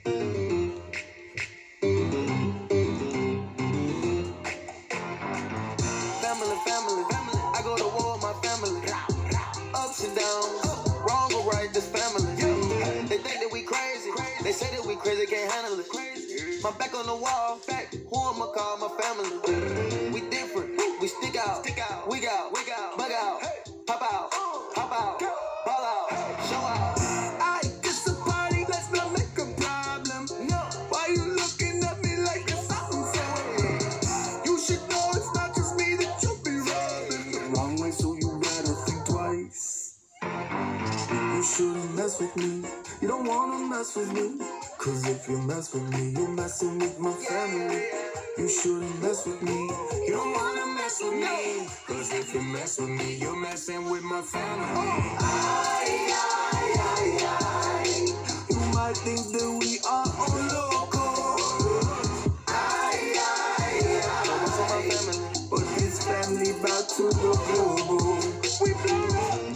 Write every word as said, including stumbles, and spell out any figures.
Family, family, family. I go to war with my family. Ups and downs, wrong or right, this family. They think that we crazy. They say that we crazy, can't handle it. My back on the wall, back. Who I'ma call my family? We different, we stick out, wig out, bug out, pop out, hop out, ball out, show out. I just a party, let's not make a problem. No, why you looking at me like it's something? You should know it's not just me that you be rubbing the wrong way, so you better think twice. You shouldn't mess with me. You don't wanna mess with me. Cause if you mess with me, you're messing with my family. You shouldn't mess with me. You don't wanna mess with me. Cause if you mess with me, you're messing with my family. Ay, ay, ay, ay. You might think that we are all local. Ay, ay, ay. But this family back to the global. We blow.